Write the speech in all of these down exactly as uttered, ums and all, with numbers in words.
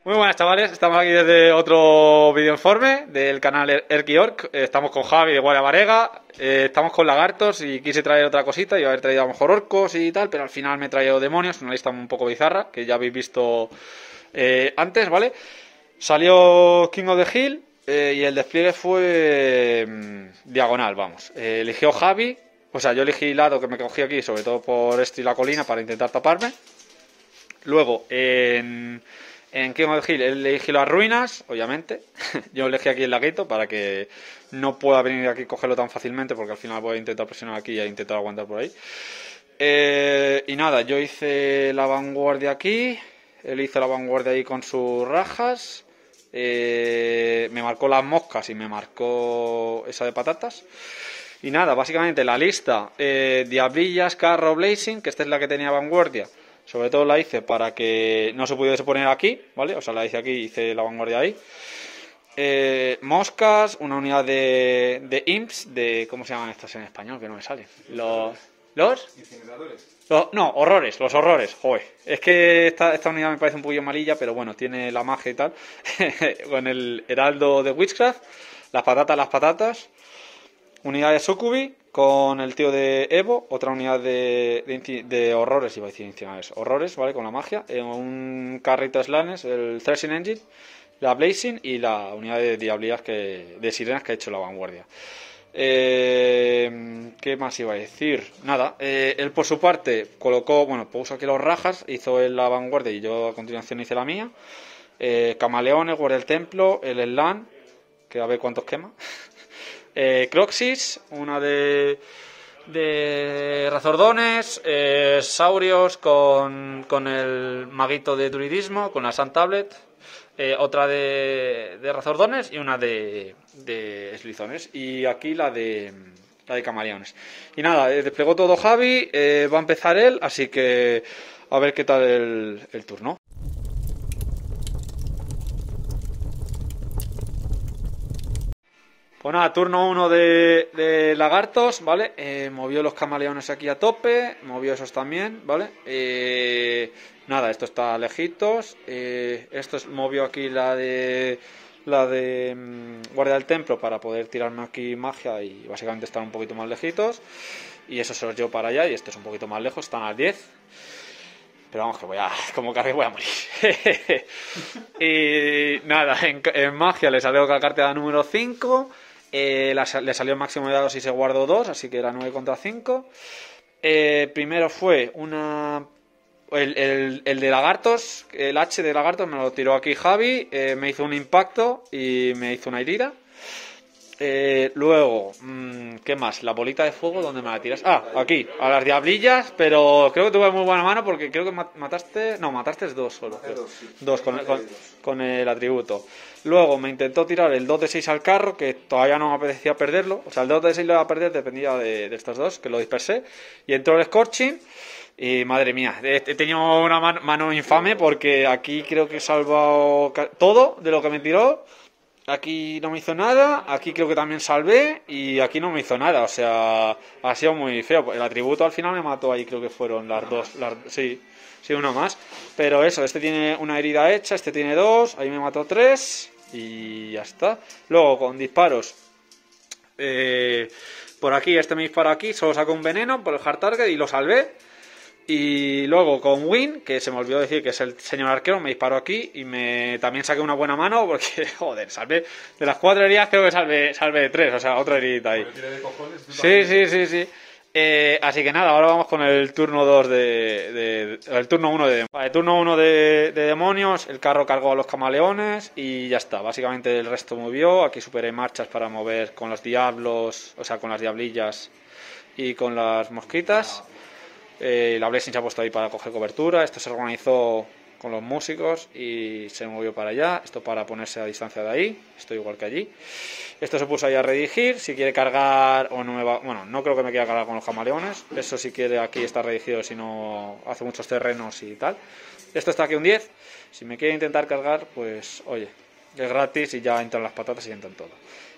Muy buenas chavales, estamos aquí desde otro videoinforme del canal er Erkiork. Estamos con Javi de Guardia Varega, eh, estamos con lagartos y quise traer otra cosita, iba a haber traído a lo mejor orcos y tal, pero al final me he traído demonios, una lista un poco bizarra, que ya habéis visto eh, antes, ¿vale? Salió King of the Hill eh, y el despliegue fue eh, diagonal, vamos. Eh, eligió Javi, o sea, yo elegí el lado que me cogí aquí, sobre todo por esto y la colina, para intentar taparme. Luego, en... En King of the Hill elegí las ruinas, obviamente. Yo elegí aquí el laguito para que no pueda venir aquí y cogerlo tan fácilmente, porque al final voy a intentar presionar aquí e intentar aguantar por ahí. Eh, y nada, yo hice la vanguardia aquí. Él hizo la vanguardia ahí con sus rajas. Eh, me marcó las moscas y me marcó esa de patatas. Y nada, básicamente la lista: eh, Diablillas, Carro, Blazing, que esta es la que tenía vanguardia. Sobre todo la hice para que no se pudiese poner aquí, ¿vale? O sea, la hice aquí y hice la vanguardia ahí. Eh, moscas, una unidad de, de imps, de... ¿Cómo se llaman estas en español? Que no me salen. Los... ¿Los? ¿Incineradores? Los, no, horrores, los horrores, joder. Es que esta, esta unidad me parece un poquillo malilla, pero bueno, tiene la magia y tal. Con el heraldo de Witchcraft, las patatas, las patatas. Unidad de Succubi con el tío de Evo, otra unidad de, de, de horrores, iba a decir incineradores, horrores, ¿vale? Con la magia, eh, un carrito de Slanes, el Threshing Engine, la Blazing y la unidad de diablillas que, de sirenas que ha hecho la vanguardia. Eh, ¿Qué más iba a decir? Nada, eh, él por su parte colocó, bueno, puso aquí los rajas, hizo él la vanguardia y yo a continuación hice la mía. Eh, camaleones, guardia del templo, el Slan, que a ver cuántos quema. Eh, Croxis, una de, de Razordones, eh, Saurios con, con el maguito de druidismo, con la Sun Tablet, eh, otra de, de Razordones y una de, de Slizones. Y aquí la de, la de Camaleones. Y nada, eh, desplegó todo Javi, eh, va a empezar él, así que a ver qué tal el, el turno. Pues nada, turno uno de, de lagartos, ¿vale? Eh, movió los camaleones aquí a tope, movió esos también, ¿vale? Eh, nada, esto está lejitos. Eh, esto es, movió aquí la de la de mmm, guardia del templo para poder tirarme aquí magia y básicamente estar un poquito más lejitos. Y eso se los llevo para allá y esto es un poquito más lejos, están a las diez. Pero vamos, que voy a, como cargue voy a morir. Y nada, en, en magia le salió la carta número cinco. Eh, la, le salió el máximo de dados y se guardó dos, así que era nueve contra cinco. Eh, primero fue una... El, el, el de lagartos, el H de lagartos me lo tiró aquí Javi, eh, me hizo un impacto y me hizo una herida. Eh, luego, mmm, ¿qué más? La bolita de fuego, ¿dónde me la tiras? Ah, aquí, a las diablillas, pero creo que tuve muy buena mano porque creo que mataste... No, mataste dos solo. Dos, sí. dos, con, con, con el atributo. Luego me intentó tirar el dos de seis al carro, que todavía no me apetecía perderlo. O sea, el dos de seis lo iba a perder, dependía de, de estos dos, que lo dispersé. Y entró el Scorching. Y madre mía, he tenido una mano, mano infame porque aquí creo que he salvado todo de lo que me tiró. Aquí no me hizo nada, aquí creo que también salvé y aquí no me hizo nada, o sea, ha sido muy feo. El atributo al final me mató ahí, creo que fueron las dos, las, sí, sí, una más. Pero eso, este tiene una herida hecha, este tiene dos, ahí me mató tres y ya está. Luego con disparos, eh, por aquí, este me disparó aquí, solo sacó un veneno por el hard target y lo salvé. Y luego con Win, que se me olvidó decir que es el señor arquero, me disparó aquí y me también saqué una buena mano porque, joder, salvé de las cuatro heridas, creo que salvé, salvé tres, o sea, otra herida ahí. Sí, sí, sí, sí. Eh, así que nada, ahora vamos con el turno dos de, de, de el turno uno de vale, turno uno de, de demonios, el carro cargó a los camaleones y ya está, básicamente el resto movió, aquí superé marchas para mover con los diablos, o sea, con las diablillas y con las mosquitas. Eh, la Blessing se ha puesto ahí para coger cobertura. Esto se organizó con los músicos y se movió para allá. Esto para ponerse a distancia de ahí. Esto igual que allí. Esto se puso ahí a redirigir. Si quiere cargar o no me va... Bueno, no creo que me quiera cargar con los camaleones. Eso si quiere aquí está redirigido, si no hace muchos terrenos y tal. Esto está aquí un diez. Si me quiere intentar cargar, pues oye, es gratis y ya entran las patatas y entran todo.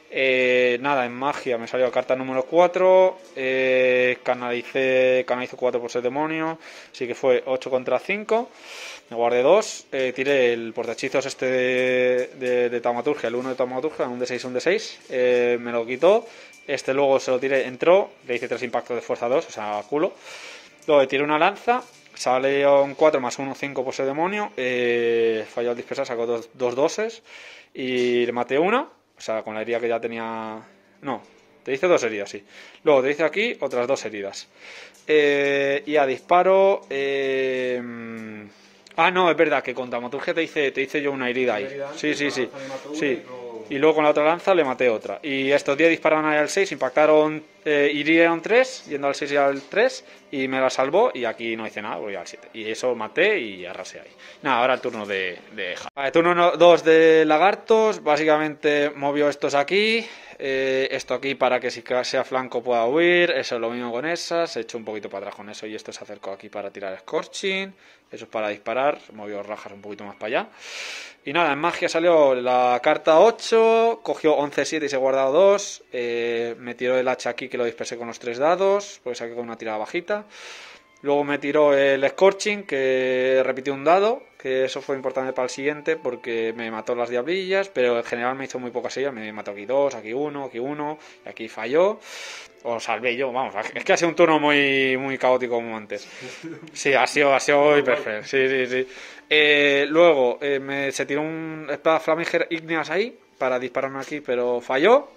Eh, nada, en magia me salió carta número cuatro, eh, canalicé, canalizo cuatro por ser demonio, así que fue ocho contra cinco, me guardé dos, eh, tiré el portahechizos este de, de, de taumaturgia, el uno de taumaturgia, un de seis, un de seis, eh, me lo quitó, este luego se lo tiré, entró, le hice tres impactos de fuerza dos, o sea, culo, luego le tiré una lanza, sale un cuatro más uno, cinco por ser demonio, eh, falló al dispersar, sacó dos, dos doses y le maté una. O sea, con la herida que ya tenía... No, te dice dos heridas, sí. Luego te dice aquí otras dos heridas. Eh, y a disparo... Eh... Ah, no, es verdad que con taumaturgia te dice, te dice yo una herida ahí. Sí, sí, sí. Sí. Y luego con la otra lanza le maté otra. Y estos diez dispararon ahí al seis, impactaron, eh, hirieron tres, yendo al seis y al tres, y me la salvó, y aquí no hice nada, voy al siete. Y eso maté y arrasé ahí. Nada, ahora el turno de... de... Vale, turno dos de lagartos, básicamente movió estos aquí, eh, esto aquí para que si sea flanco pueda huir, eso es lo mismo con esas, he hecho un poquito para atrás con eso, y esto se acercó aquí para tirar Scorching, eso es para disparar, movió rajas un poquito más para allá. Y nada, en magia salió la carta ocho, cogió once siete y se ha guardado dos, eh, me tiró el hacha aquí que lo dispersé con los tres dados, porque saqué con una tirada bajita. Luego me tiró el Scorching, que repitió un dado, que eso fue importante para el siguiente porque me mató las diablillas, pero en general me hizo muy pocas heridas, me mató aquí dos, aquí uno, aquí uno, y aquí falló. O salvé yo, vamos, es que ha sido un turno muy, muy caótico como antes. Sí, ha sido, ha sido muy perfecto, sí, sí, sí. Eh, luego eh, me, se tiró un espada flamígera ígneas ahí para dispararme aquí, pero falló.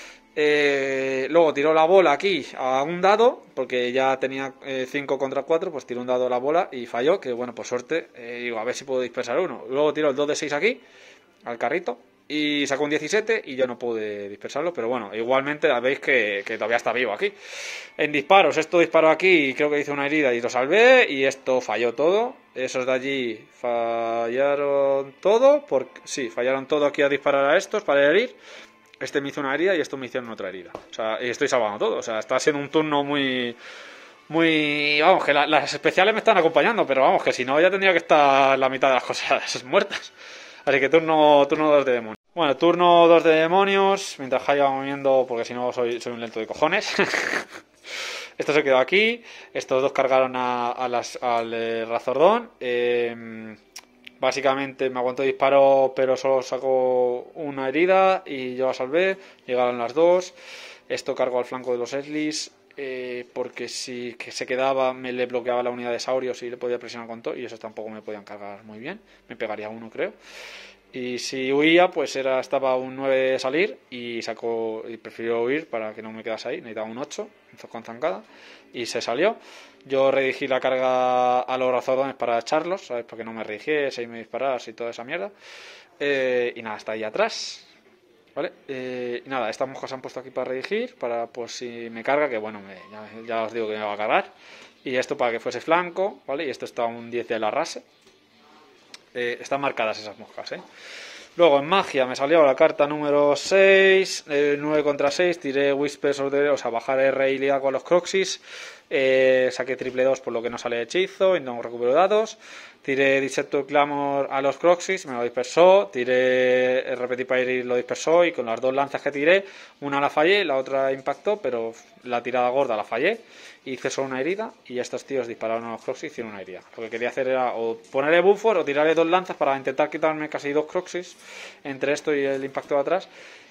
Eh, luego tiró la bola aquí a un dado, porque ya tenía cinco contra cuatro, pues tiró un dado a la bola y falló, que bueno, por suerte, eh, digo, a ver si puedo dispersar uno. Luego tiró el dos de seis aquí, al carrito, y sacó un diecisiete y yo no pude dispersarlo, pero bueno, igualmente veis que, que todavía está vivo aquí. En disparos, esto disparó aquí y creo que hizo una herida y lo salvé, y esto falló todo. Esos de allí fallaron todo, porque sí, fallaron todo aquí a disparar a estos para herir. Este me hizo una herida y esto me hicieron otra herida. O sea, y estoy salvando todo. O sea, está siendo un turno muy... Muy... Vamos, que la, las especiales me están acompañando, pero vamos, que si no ya tendría que estar la mitad de las cosas muertas. Así que turno turno dos de demonios. Bueno, turno dos de demonios, mientras Jaya va moviendo, porque si no soy, soy un lento de cojones. Esto se quedó aquí. Estos dos cargaron a, a las, al eh, Razordón. Eh... Básicamente me aguantó disparo, pero solo sacó una herida y yo la salvé. Llegaron las dos. Esto cargó al flanco de los Eslis, eh, porque si que se quedaba me le bloqueaba la unidad de Saurios y le podía presionar con todo. Y esos tampoco me podían cargar muy bien. Me pegaría uno, creo. Y si huía, pues era estaba un nueve de salir y sacó y prefirió huir para que no me quedase ahí. Necesitaba un ocho con zancada y se salió. Yo redirigí la carga a los razordones para echarlos, ¿sabes? Porque no me redirigiese y me disparase y toda esa mierda. Eh, y nada, está ahí atrás. ¿Vale? Eh, y nada, estas moscas se han puesto aquí para redirigir, para pues si me carga, que bueno, me, ya, ya os digo que me va a cargar. Y esto para que fuese flanco, ¿vale? Y esto está a un diez de la rase. Eh, están marcadas esas moscas, ¿eh? Luego en magia me salió la carta número seis, eh, nueve contra seis, tiré Whispers of the... O sea, bajar R y liado con los Croxis, eh, saqué triple dos por lo que no sale hechizo y no recupero dados, tiré Deceptive Clamor a los Croxis, me lo dispersó, tiré Repetir para ir lo dispersó y con las dos lanzas que tiré, una la fallé, la otra impactó, pero la tirada gorda la fallé, hice solo una herida y estos tíos dispararon a los Croxis y hicieron una herida. Lo que quería hacer era o ponerle buffer o tirarle dos lanzas para intentar quitarme casi dos Croxis entre esto y el impacto de atrás,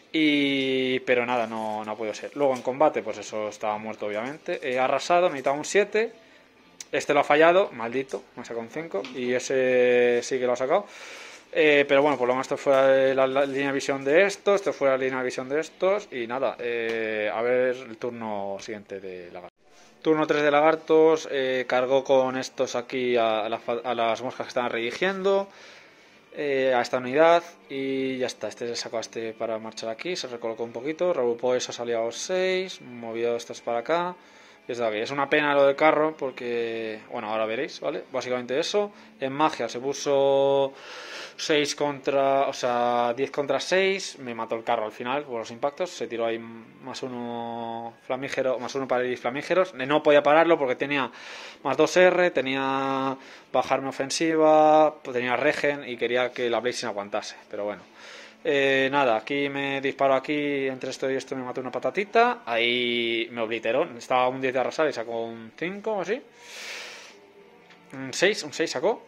y pero nada, no, no ha podido ser. Luego en combate, pues eso estaba muerto obviamente, he arrasado, necesitaba un siete, este lo ha fallado, maldito, me ha sacado un cinco y ese sí que lo ha sacado. Eh, pero bueno, por lo menos esto fue la, la línea de visión de estos, esto fue la línea de visión de estos y nada, eh, a ver el turno siguiente de lagartos. Turno tres de lagartos, eh, cargó con estos aquí a, a, la, a las moscas que estaban redirigiendo, eh, a esta unidad y ya está. Este se sacó a este para marchar aquí, se recolocó un poquito, regrupó eso, salió a los seis, movió estos para acá. Y es, es una pena lo del carro porque, bueno, ahora veréis, ¿vale? Básicamente eso. En magia se puso seis contra, o sea, diez contra seis, me mató el carro al final por los impactos, se tiró ahí más uno flamígero, más uno para ir flamígeros, no podía pararlo porque tenía más dos R, tenía bajarme ofensiva, tenía regen y quería que la Blazing aguantase, pero bueno, Eh, nada, aquí me disparo aquí, entre esto y esto me mató una patatita. Ahí me obliteró, estaba un diez de arrasar y sacó un cinco o así. Un seis, un seis sacó.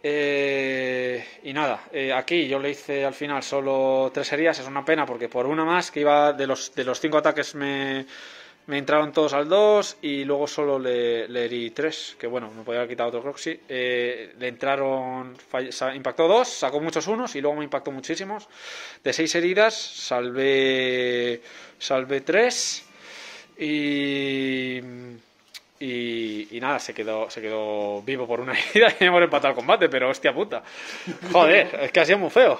Eh, y nada, eh, aquí yo le hice al final solo tres heridas, es una pena porque por una más que iba de los, de los cinco ataques me, me entraron todos al dos y luego solo le, le herí tres, que bueno, me podía haber quitado otro Croxy. Eh, le entraron, fall, impactó dos, sacó muchos unos y luego me impactó muchísimos. De seis heridas salvé, salvé tres y... Y, y nada, se quedó se quedó vivo por una herida y hemos empatado el combate, pero hostia puta. Joder, es que ha sido muy feo.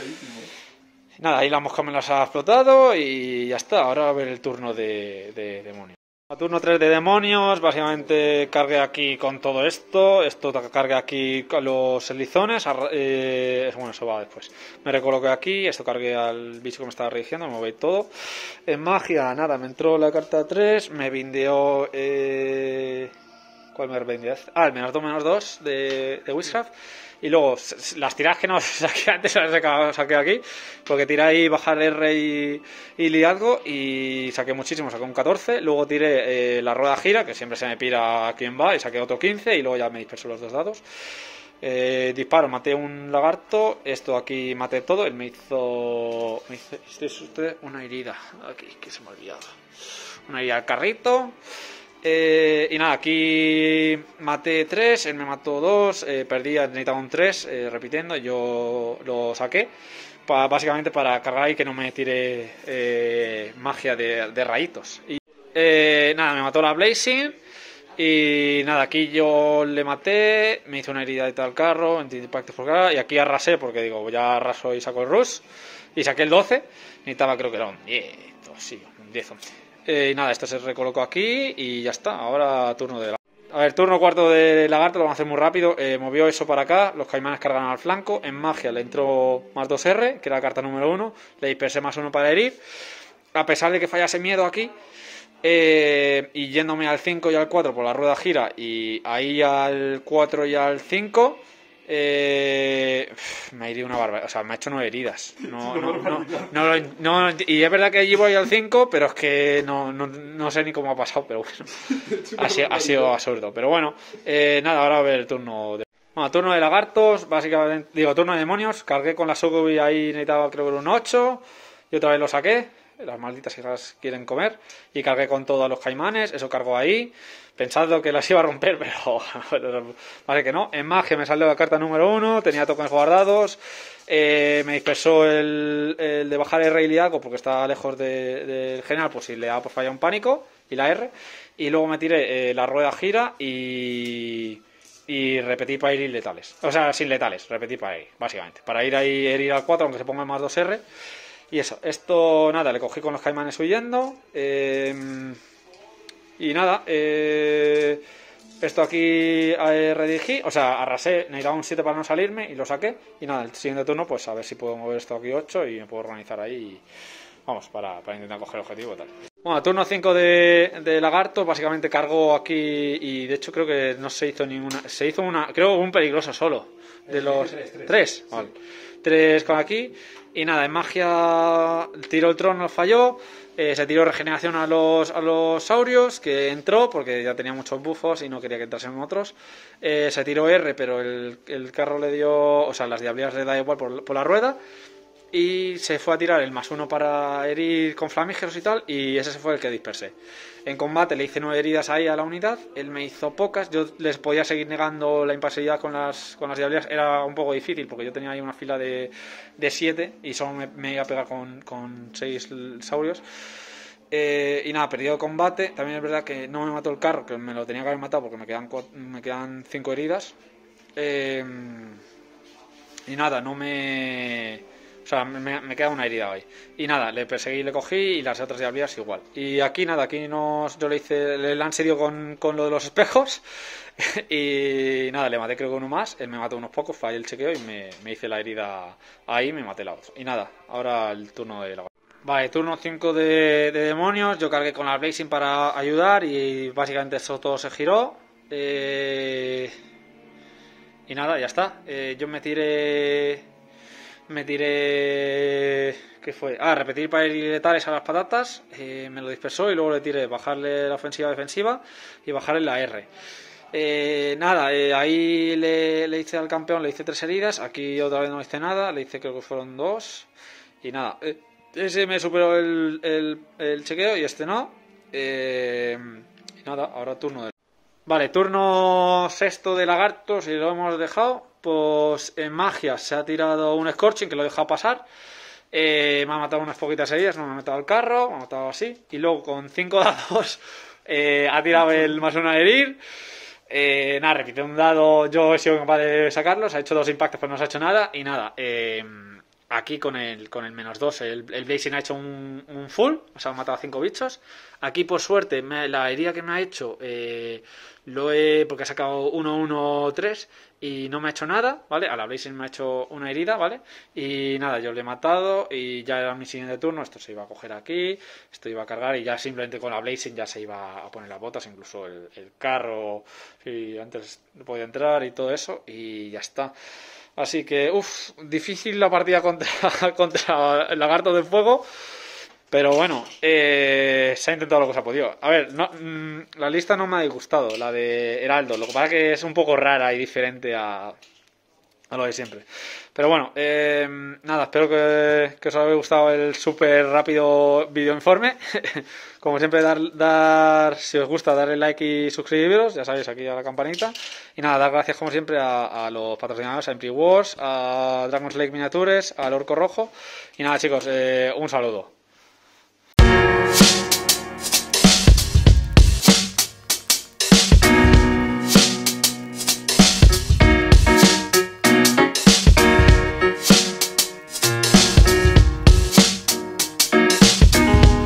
Nada, ahí la mosca me las ha explotado y ya está. Ahora a ver el turno de, de demonios. A turno tres de demonios, básicamente cargué aquí con todo esto. Esto cargué aquí con los lizones. Eh, bueno, eso va después. Me recoloqué aquí, esto cargué al bicho que me estaba redigiendo, me moví todo. En magia, nada, me entró la carta tres, me bindeó... Eh... ¿Cuál me bindeó? Ah, el menos dos, menos dos de, de Witchcraft. Y luego, las tiradas que no saqué antes, las saqué aquí, porque tiré ahí bajar R y, y liderazgo, y saqué muchísimo, saqué un catorce. Luego tiré eh, la rueda gira, que siempre se me pira a quien va, y saqué otro quince, y luego ya me disperso los dos dados. Eh, disparo, maté un lagarto, esto aquí maté todo, él me hizo, me hizo este es usted una herida, aquí, que se me ha olvidado, una herida al carrito. Eh, y nada, aquí maté tres, él me mató dos, eh, perdí, necesitaba un tres, eh, repitiendo, yo lo saqué, pa, básicamente para cargar ahí que no me tire eh, magia de, de rayitos. Y eh, nada, me mató la Blazing, y nada, aquí yo le maté, me hizo una herida de tal carro, anti-impacto por cara, y aquí arrasé, porque digo, ya arraso y saco el rush, y saqué el doce, necesitaba creo que era un diez, sí, un diez once. Eh, y nada, esto se recolocó aquí y ya está. Ahora turno de lagarto. A ver, turno cuarto de lagarto, lo vamos a hacer muy rápido. Eh, movió eso para acá, los caimanes cargan al flanco. En magia le entró más dos R, que era la carta número uno. Le dispersé más uno para herir. A pesar de que fallase miedo aquí, eh, y yéndome al cinco y al cuatro por la rueda gira, y ahí al cuatro y al cinco... Eh, me ha herido una barbaridad, o sea, me ha hecho nueve heridas. No, no, no, no, no, y es verdad que allí voy al cinco, pero es que no, no, no sé ni cómo ha pasado, pero bueno, ha sido, ha sido absurdo. Pero bueno, eh, nada, ahora a ver el turno de... Bueno, turno de lagartos, básicamente, digo, turno de demonios. Cargué con la Sogobi, ahí necesitaba creo que un ocho, y otra vez lo saqué. Las malditas hijas quieren comer. Y cargué con todos los caimanes, eso cargó ahí, pensando que las iba a romper, pero vale que no. En magia me salió la carta número uno, tenía tokens guardados, eh, me dispersó el, el de bajar R y liderazgo porque estaba lejos del de general, pues si le daba por fallar un pánico, y la R, y luego me tiré eh, la rueda gira y... y repetí para ir letales, o sea, sin letales, repetí para ir, básicamente, para ir ahí, herir al cuatro, aunque se ponga más dos R. Y eso, esto nada, le cogí con los caimanes huyendo. Eh, y nada, eh, esto aquí eh, redigí, o sea, arrasé, necesitaba un siete para no salirme y lo saqué. Y nada, el siguiente turno, pues a ver si puedo mover esto aquí ocho y me puedo organizar ahí. Y, vamos, para, para intentar coger el objetivo y tal. Bueno, turno cinco de, de lagarto, básicamente cargó aquí y de hecho creo que no se hizo ninguna. Se hizo una, creo un peligroso solo. De los tres, tres, tres. Vale. Tres con aquí. Y nada, en magia tiró el trono, falló. Eh, se tiró regeneración a los, a los saurios, que entró porque ya tenía muchos buffos y no quería que entrasen otros. Eh, se tiró R, pero el, el carro le dio, o sea, las diablillas le da igual por, por la rueda. Y se fue a tirar el más uno para herir con flamígeros y tal, y ese fue el que dispersé. En combate le hice nueve heridas ahí a la unidad, él me hizo pocas, yo les podía seguir negando la impasibilidad con las, con las diablillas, era un poco difícil porque yo tenía ahí una fila de, de siete y solo me, me iba a pegar con, con seis saurios. Eh, y nada, perdido el combate. También es verdad que no me mató el carro, que me lo tenía que haber matado porque me quedan, me quedan cinco heridas. Eh, y nada, no me... O sea, me, me queda una herida ahí. Y nada, le perseguí, le cogí y las otras diablillas igual. Y aquí nada, aquí nos, yo le hice el lance dio con, con lo de los espejos. Y nada, le maté creo que uno más. Él me mató unos pocos, fallé el chequeo y me, me hice la herida ahí, me maté la otra. Y nada, ahora el turno de la... Vale, turno cinco de, de demonios. Yo cargué con la Blazing para ayudar y básicamente eso todo se giró. Eh... Y nada, ya está. Eh, yo me tiré... me tiré... ¿Qué fue? Ah, repetir para ir letales a las patatas, eh, me lo dispersó y luego le tiré bajarle la ofensiva defensiva y bajarle la R. Eh, nada, eh, ahí le, le hice al campeón, le hice tres heridas, aquí otra vez no le hice nada, le hice creo que fueron dos y nada, eh, ese me superó el, el, el chequeo y este no. Eh, y nada, ahora turno de... Vale, turno sexto de lagartos y lo hemos dejado. Pues en magia se ha tirado un Scorching que lo he dejado pasar. Eh, me ha matado unas poquitas heridas, no me ha matado el carro, me ha matado así. Y luego con cinco dados eh, ha tirado el más uno a herir. Eh, nada, repite un dado, yo he sido capaz de sacarlos, ha hecho dos impactos pero no se ha hecho nada. Y nada, eh, aquí con el, con el menos dos, el, el Blazing ha hecho un, un full, o sea, ha matado a cinco bichos. Aquí por suerte, me, la herida que me ha hecho, eh, lo he, porque ha sacado uno uno tres y no me ha hecho nada, ¿vale? A la Blazing me ha hecho una herida, ¿vale? Y nada, yo le he matado y ya era mi siguiente turno, esto se iba a coger aquí, esto iba a cargar y ya simplemente con la Blazing ya se iba a poner las botas, incluso el, el carro, y antes no podía entrar y todo eso, y ya está. Así que, uff, difícil la partida contra, contra el lagarto de fuego. Pero bueno, eh, se ha intentado lo que se ha podido. A ver, no, mmm, la lista no me ha disgustado, la de Heraldo. Lo que pasa es que es un poco rara y diferente a, a lo de siempre. Pero bueno, eh, nada, espero que, que os haya gustado el súper rápido video informe. Como siempre, dar, dar, si os gusta, darle like y suscribiros, ya sabéis, aquí a la campanita. Y nada, dar gracias como siempre a, a los patrocinadores, a Empty Wars, a Dragon's Lake Miniatures, al Orco Rojo. Y nada, chicos, eh, un saludo.